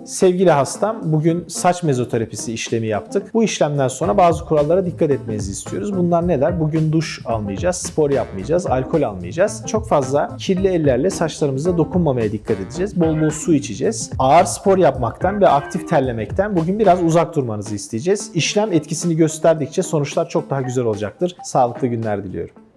Sevgili hastam, bugün saç mezoterapisi işlemi yaptık. Bu işlemden sonra bazı kurallara dikkat etmenizi istiyoruz. Bunlar neler? Bugün duş almayacağız, spor yapmayacağız, alkol almayacağız. Çok fazla kirli ellerle saçlarımıza dokunmamaya dikkat edeceğiz. Bol bol su içeceğiz. Ağır spor yapmaktan ve aktif terlemekten bugün biraz uzak durmanızı isteyeceğiz. İşlem etkisini gösterdikçe sonuçlar çok daha güzel olacaktır. Sağlıklı günler diliyorum.